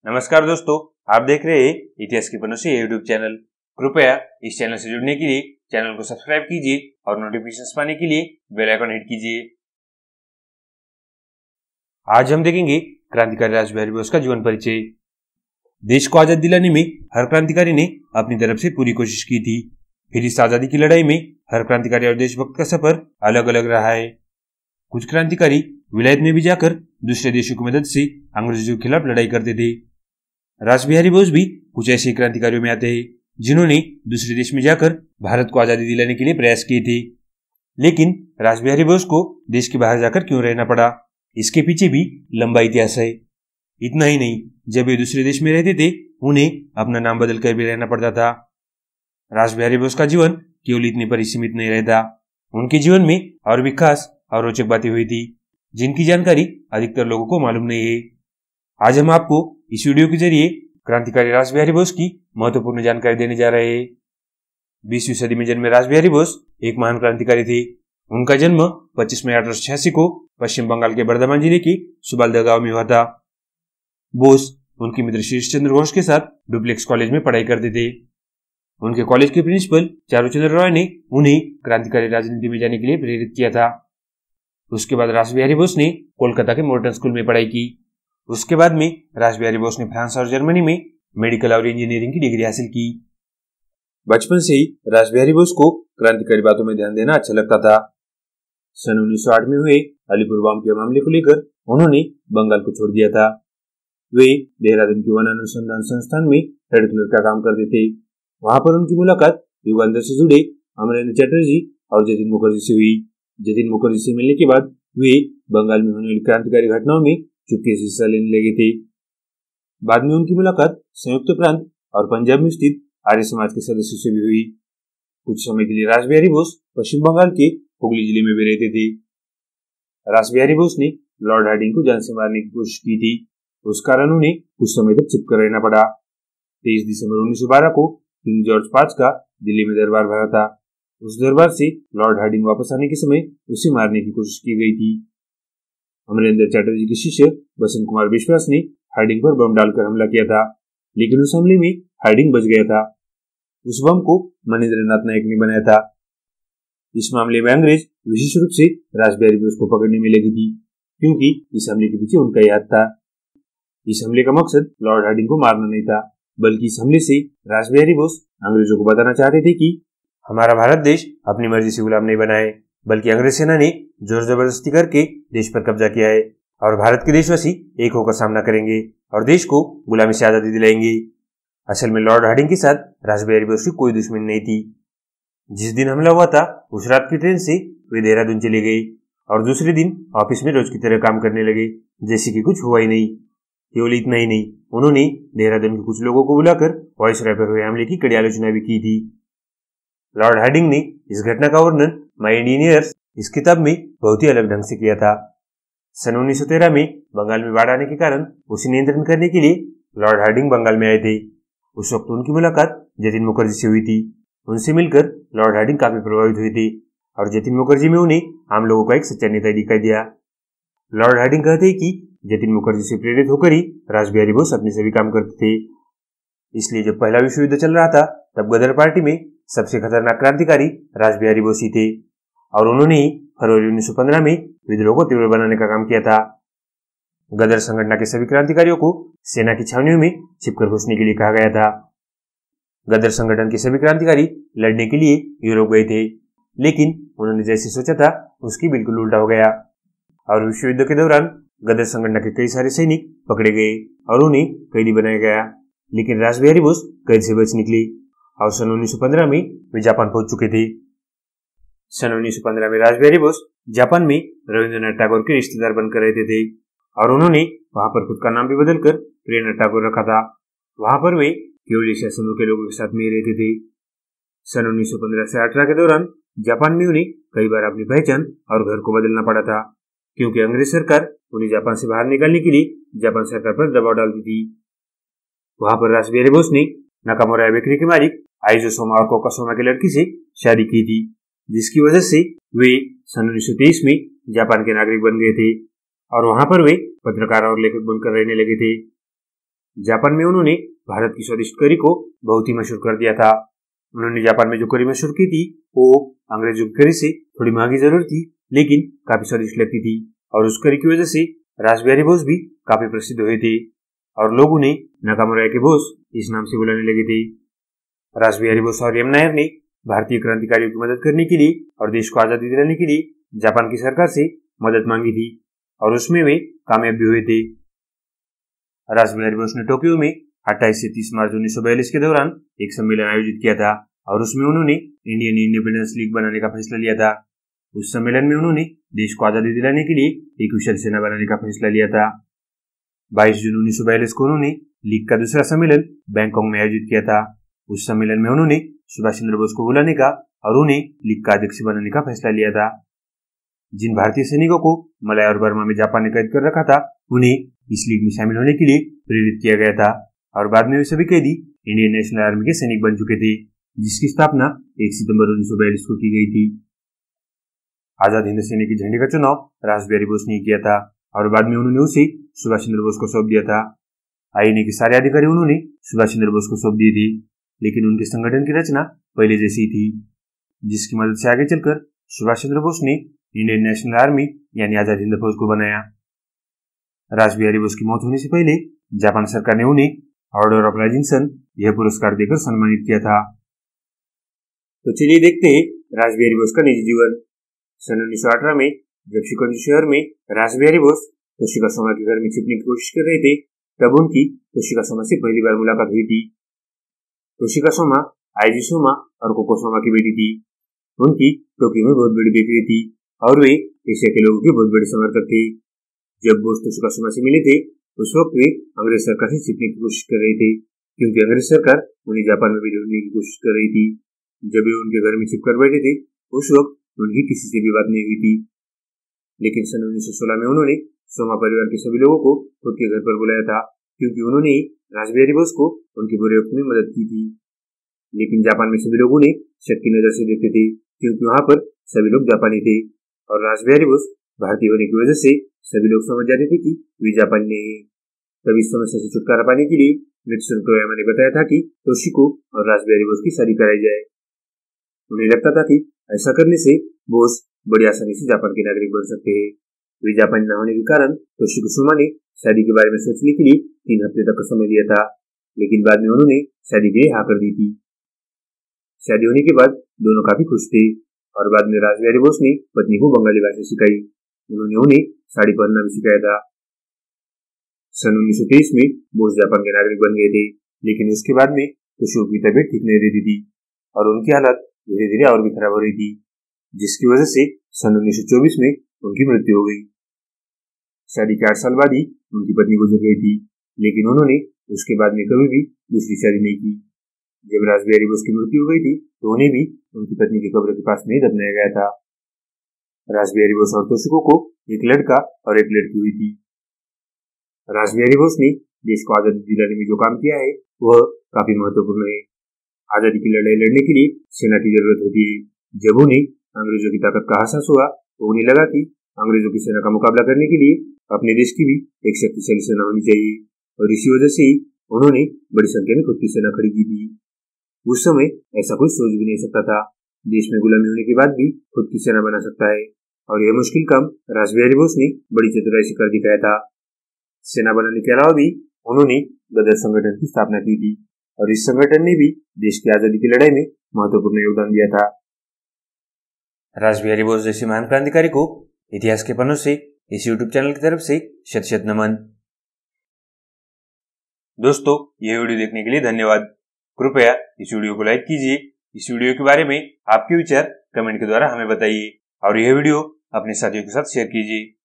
नमस्कार दोस्तों, आप देख रहे हैं इतिहास की पन्नों से यूट्यूब चैनल। कृपया इस चैनल से जुड़ने के लिए चैनल को सब्सक्राइब कीजिए और नोटिफिकेशंस पाने के लिए बेल आइकन हिट कीजिए। आज हम देखेंगे क्रांतिकारी रास बिहारी बोस का जीवन परिचय। देश को आजाद दिलाने में हर क्रांतिकारी ने अपनी तरफ से पूरी कोशिश की थी। फिर इस आजादी की लड़ाई में हर क्रांतिकारी और देशभक्त का सफर अलग अलग रहा है। कुछ क्रांतिकारी विलायत में भी जाकर दूसरे देशों की मदद से अंग्रेजों के खिलाफ लड़ाई करते थे। रास बिहारी बोस भी कुछ ऐसे क्रांतिकारियों में आते हैं जिन्होंने दूसरे देश में जाकर भारत को आजादी दिलाने के लिए प्रयास किए थे। लेकिन रास बिहारी बोस को देश के बाहर जाकर क्यों रहना पड़ा, इसके पीछे भी लंबा इतिहास है। इतना ही नहीं, जब वे दूसरे देश में रहते थे उन्हें अपना नाम बदल कर भी रहना पड़ता था। रास बिहारी बोस का जीवन केवल इतने पर ही सीमित नहीं रहता। उनके जीवन में और भी खास और रोचक बातें हुई थी जिनकी जानकारी अधिकतर लोगों को मालूम नहीं है। आज हम आपको इस वीडियो के जरिए क्रांतिकारी रास बिहारी बोस की महत्वपूर्ण जानकारी देने जा रहे हैं। 20वीं सदी में जन्मे रास बिहारी बोस एक महान क्रांतिकारी थे। उनका जन्म 25 मई 1886 को पश्चिम बंगाल के बर्धमान जिले के सुबालदा गांव में हुआ था। बोस उनके मित्र सुभाष चंद्र बोस के साथ डुप्लेक्स कॉलेज में पढ़ाई करते थे। उनके कॉलेज के प्रिंसिपल चारुचंद्र रॉय ने उन्हें क्रांतिकारी राजनीति में जाने के लिए प्रेरित किया था। उसके बाद रास बिहारी बोस ने कोलकाता के मॉडर्न स्कूल में पढ़ाई की। उसके बाद में रास बिहारी बोस ने फ्रांस और जर्मनी में मेडिकल और इंजीनियरिंग की डिग्री हासिल की। बचपन से ही रास बिहारी बोस को क्रांतिकारी बातों में ध्यान देना अच्छा लगता था। सन 1908 में हुए अलीपुर बम के मामले को लेकर उन्होंने बंगाल को छोड़ दिया था। वे देहरादून के वन अनुसंधान संस्थान में हेड क्लर्क का काम करते थे। वहां पर उनकी मुलाकात युगांधर से जुड़े अमरेंद्र चटर्जी और जतिन मुखर्जी से हुई। जतिन मुखर्जी से मिलने के बाद वे बंगाल में होने वाली क्रांतिकारी घटनाओं में चुपके से हिस्सा लेने लगे थे। बाद में उनकी मुलाकात संयुक्त प्रांत और पंजाब में स्थित आर्य समाज के सदस्यों से भी हुई। कुछ समय के लिए रास बिहारी बोस पश्चिम बंगाल के हुगली जिले में भी रहते थे। रास बिहारी बोस ने लॉर्ड हार्डिंग को जान से मारने की कोशिश की थी। उस कारण उन्हें कुछ समय तक चिपकर रहना पड़ा। 23 दिसंबर 1912 को किंग जॉर्ज पांच का दिल्ली में दरबार भरा था। उस दरबार से लॉर्ड हार्डिंग वापस आने के समय उसे मारने की कोशिश की गई थी। अमरेंद्र चटर्जी के शिष्य बसंत कुमार विश्वास ने हार्डिंग पर बम डालकर हमला किया था, लेकिन उस हमले में हार्डिंग बच गया था। उस बम को मनेंद्र नाथ नायक ने बनाया था। इस मामले में अंग्रेज विशेष रूप से रास बिहारी बोस को पकड़ने में लगी थी, क्योंकि इस हमले के पीछे उनका ही हाथ था। इस हमले का मकसद लॉर्ड हार्डिंग को मारना नहीं था, बल्कि इस हमले से रास बिहारी बोस अंग्रेजों को बताना चाहते थे कि हमारा भारत देश अपनी मर्जी से गुलाम नहीं बना है, बल्कि अंग्रेज सेना ने जोर जबरदस्ती करके देश पर कब्जा किया है और भारत के देशवासी एक होकर सामना करेंगे और देश को गुलामी से आजादी दिलाएंगे। असल में लॉर्ड हार्डिंग के साथ रास बिहारी बोस की कोई दुश्मनी नहीं थी। जिस दिन हमला हुआ था उस रात की ट्रेन से वे देहरादून चले गए और दूसरे दिन ऑफिस में रोज की तरह काम करने लगे, जैसे कि कुछ हुआ ही नहीं। केवल इतना ही नहीं, उन्होंने देहरादून के कुछ लोगों को बुलाकर वायसराय पर हुए हमले की कड़ी आलोचना भी की थी। लॉर्ड हार्डिंग ने इस घटना का वर्णन माय इंडियन ईयर्स इस किताब में बहुत ही अलग ढंग से किया था। सन 1913 में बंगाल में बाढ़ आने के कारण उसे नियंत्रण करने के लिए लॉर्ड हार्डिंग बंगाल में आए थे। उस वक्त उनकी मुलाकात जतिन मुखर्जी से हुई थी। उनसे मिलकर लॉर्ड हार्डिंग काफी प्रभावित हुए थे और जतिन मुखर्जी में उन्हें आम लोगों का एक सच्चा नेता दिखाई दिया। लॉर्ड हार्डिंग कहते हैं कि जतिन मुखर्जी से प्रेरित होकर ही रास बिहारी बोस अपने सभी काम करते थे। इसलिए जब पहला विश्व युद्ध चल रहा था तब गदर पार्टी में सबसे खतरनाक क्रांतिकारी रास बिहारी बोस ही थे और उन्होंने ही फरवरी 1915 में विद्रोह को तीव्र बनाने का काम किया था। गदर संगठन के सभी क्रांतिकारियों को सेना की छावनियों में छिपकर घुसने के लिए कहा गया था। गदर संगठन के सभी क्रांतिकारी लड़ने के लिए यूरोप गए थे, लेकिन उन्होंने जैसे सोचा था उसकी बिल्कुल उल्टा हो गया और विश्व युद्ध के दौरान गदर संगठन के कई सारे सैनिक पकड़े गए और उन्हें कैदी बनाया गया। लेकिन रास बिहारी बोस कैद से बच निकले और सन 1915 में वे जापान पहुंच चुके थे। सन 1915 में रास बिहारी बोस जापान में रविंद्रनाथ टैगोर के रिश्तेदार बनकर रहते थे और उन्होंने वहां पर खुद का नाम भी बदलकर प्रियनाथ टैगोर रखा था। वहां पर वे केवल एशिया समूह के लोगों के साथ में रहते थे। सन 1915 से 18 के दौरान जापान में उन्हें कई बार अपनी पहचान और घर को बदलना पड़ा था, क्योंकि अंग्रेज सरकार उन्हें जापान से बाहर निकालने के लिए जापान सरकार पर दबाव डालती थी। वहां पर रास बिहारी बोस ने नाकामुराया बेकरी के मालिक आइजो सोमा और कोक्को सोमा की लड़की से शादी की थी, जिसकी वजह से वे सन 1923 में जापान के नागरिक बन गए थे और वहां पर वे पत्रकार और लेखक बनकर रहने लगे थे। जापान में उन्होंने भारत की स्वादिष्ट करी को बहुत ही मशहूर कर दिया था। उन्होंने जापान में जो करी मशहूर की थी वो अंग्रेजों की करी से थोड़ी महंगी जरूर थी, लेकिन काफी स्वादिष्ट लगती थी, और उस करी की वजह से रास बिहारी बोस भी काफी प्रसिद्ध हुए थे और लोग उन्हें नाकामुराया के बोस इस नाम से बुलाने लगे थे। रास बिहारी बोस और एम नायर ने भारतीय क्रांतिकारियों की मदद करने के लिए और देश को आजादी दिलाने के लिए जापान की सरकार से मदद मांगी थी, और उसमें वे कामयाब भी हुए थे। रास बिहारी बोस ने टोक्यो में 28 से 30 मार्च 1942 के दौरान एक सम्मेलन आयोजित किया था, और उसमें उन्होंने इंडियन इंडिपेंडेंस लीग बनाने का फैसला लिया था। उस सम्मेलन में उन्होंने देश को आजादी दिलाने के लिए एक विशाल सेना बनाने का फैसला लिया था। 22 जून 1942 को उन्होंने लीग का दूसरा सम्मेलन बैंकॉक में आयोजित किया था। उस सम्मेलन में उन्होंने सुभाष चंद्र बोस को बुलाने का और उन्हें लीग का अध्यक्ष बनाने का फैसला लिया था। जिन भारतीय सैनिकों को मलय और बर्मा में जापान ने कैद कर रखा था, उन्हें इस लीग में शामिल होने के लिए प्रेरित किया गया था, और बाद में वे सभी कैदी इंडियन नेशनल आर्मी के सैनिक बन चुके थे, जिसकी स्थापना 1 सितंबर 1942 को की गई थी। आजाद हिंद सेना के झंडे का चुनाव रास बिहारी बोस ने किया था, और बाद में उन्होंने उसे सुभाष चंद्र बोस को सौंप दिया था। आईएनए के सारे अधिकारी उन्होंने सुभाष चंद्र बोस को सौंप दिए थे, लेकिन उनके संगठन की रचना पहले जैसी थी, जिसकी मदद से आगे चलकर सुभाष चंद्र बोस ने इंडियन नेशनल आर्मी यानी आजाद हिंद फौज को बनाया। रास बिहारी बोस की मौत होने से पहले जापान सरकार ने उन्हें ऑर्डर ऑफ राइजिंग सन यह पुरस्कार देकर सम्मानित किया था। तो चलिए देखते हैं रास बिहारी बोस का निजी जीवन। सन 1918 में जब शिकागो शहर में रास बिहारी बोस तोशिका सोमा के घर में छिपने की कोशिश कर रहे थे, तब उनकी तोशिका सोमा से पहली बार मुलाकात हुई थी। तोशिका सोमा आइजो सोमा और कोको सोमा की बेटी थी। उनकी टोक्यो में बहुत बड़ी बेकरी थी और वे एशिया के लोगों के बहुत बड़े समर्थक थे। जब बोस तोशिका सोमा से मिले थे, उस वक्त वे अंग्रेज सरकार से छिपने की कोशिश कर रहे थे, क्योंकि अंग्रेज सरकार उन्हें जापान में भी ढूंढने की कोशिश कर रही थी। जब वे उनके घर में छिपकर बैठे थे, उस वक्त उनकी किसी से भी बात नहीं हुई थी। लेकिन सन 1916 में उन्होंने सोमा परिवार के सभी लोगों को खुद के घर पर बुलाया था, क्योंकि उन्होंने रास बिहारी बोस को उनके बुरे वक्त में मदद की थी। लेकिन जापान में सभी लोग उन्हें शक की नजर से देखते थे, क्योंकि वहां पर सभी लोग जापानी थे, और रास बिहारी बोस भारतीय होने की वजह से सभी लोग समझ जाते थे कि वे जापानी नहीं। तब इस समस्या से छुटकारा पाने के लिए मित्सुन टोयामा ने बताया था कि तोशिको और रास बिहारी बोस की शादी कराई जाए। उन्हें लगता था कि ऐसा करने से बोस बड़ी आसानी से जापान के नागरिक बन सकते हैं। वे जापानी न होने के कारण तोशिको सोमा ने शादी के बारे में सोचने के लिए 3 हफ्ते तक का समय दिया था, लेकिन बाद में उन्होंने शादी के लिए हाँ कर दी थी। शादी होने के बाद दोनों काफी खुश थे, और बाद में रास बिहारी बोस ने पत्नी को बंगाली भाषा सिखाई। उन्होंने उन्हें साड़ी पहनना भी सिखाया था। सन 1923 में बोस जापान के नागरिक बन गए थे, लेकिन उसके बाद में तोशिको की तबीयत ठीक नहीं रहती थी और उनकी हालत धीरे धीरे और भी खराब हो रही थी, जिसकी वजह से सन 1924 में उनकी मृत्यु हो गई। शादी के 8 साल बाद ही उनकी पत्नी गुजर गई थी, लेकिन उन्होंने उसके बाद में कभी भी दूसरी शादी नहीं की। जब रास बिहारी बोस की मृत्यु हो गई थी, तो उन्हें भी उनकी पत्नी की कब्र के पास नहीं दफनाया गया था। रास बिहारी बोस और तोशिको को एक लड़का और एक लड़की हुई थी। रास बिहारी बोस ने देश को आजादी दिलाने में जो काम किया है वह काफी महत्वपूर्ण है। आजादी की लड़ाई लड़ने के लिए सेना की जरूरत होती है। जब उन्हें अंग्रेजों की ताकत का एहसास हुआ, तो उन्हें लगा कि अंग्रेजों की सेना का मुकाबला करने के लिए अपने देश की भी एक शक्तिशाली सेना होनी चाहिए, और इसी वजह से ही उन्होंने बड़ी संख्या में खुद की सेना खड़ी की थी। उस समय ऐसा कोई सोच भी नहीं सकता था देश में गुलामी होने के बाद भी खुद की सेना बना सकता है, और यह मुश्किल काम रास बिहारी बोस ने बड़ी चतुराई से कर दिखाया था। सेना बनाने के अलावा भी उन्होंने गदर संगठन की स्थापना की थी, और इस संगठन ने भी देश की आजादी की लड़ाई में महत्वपूर्ण योगदान दिया था। रास बिहारी बोस जैसे महान क्रांतिकारी को इतिहास के पन्नों से इस यूट्यूब चैनल की तरफ से शत शत नमन। दोस्तों, यह वीडियो देखने के लिए धन्यवाद। कृपया इस वीडियो को लाइक कीजिए। इस वीडियो के बारे में आपके विचार कमेंट के द्वारा हमें बताइए, और यह वीडियो अपने साथियों के साथ शेयर कीजिए।